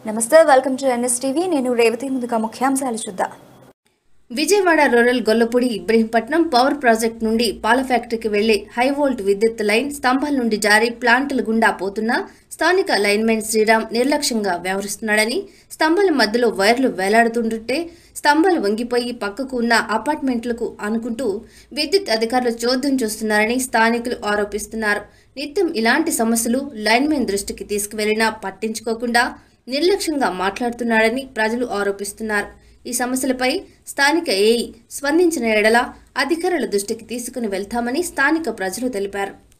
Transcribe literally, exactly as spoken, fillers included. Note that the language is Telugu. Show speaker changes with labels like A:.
A: నమస్తే, వెల్కమ్ టు ఎన్ఎస్టీవీ. నేను రేవతి. ముందుగా ముఖ్యాంశాలు చూద్దాం.
B: Vijayawada rural Gollapudi Ibrahimpatnam power project నుండి పాల ఫ్యాక్టరీకి వెళ్లే హైవోల్ట్ విద్యుత్ లైన్ స్తంభాల నుండి జారి ప్లాంటుల గుండా పోతున్న స్థానిక లైన్మెన్ శ్రీరామ్ నిర్లక్ష్యంగా వ్యవహరిస్తున్నాడని, స్తంభాల మధ్యలో వైర్లు వేలాడుతుంటే స్తంభాలు వంగిపోయి పక్కకు ఉన్న అపార్ట్మెంట్లకు అనుకుంటూ విద్యుత్ అధికారులు చోద్యం చూస్తున్నారని స్థానికులు ఆరోపిస్తున్నారు. నిత్యం ఇలాంటి సమస్యలు లైన్మెన్ దృష్టికి తీసుకువెళ్లినా పట్టించుకోకుండా నిర్లక్ష్యంగా మాట్లాడుతున్నాడని ప్రజలు ఆరోపిస్తున్నారు. ఈ సమస్యలపై స్థానిక ఏఈ స్పందించిన ఎడల అధికారుల దృష్టికి తీసుకుని వెళ్తామని స్థానిక ప్రజలు తెలిపారు.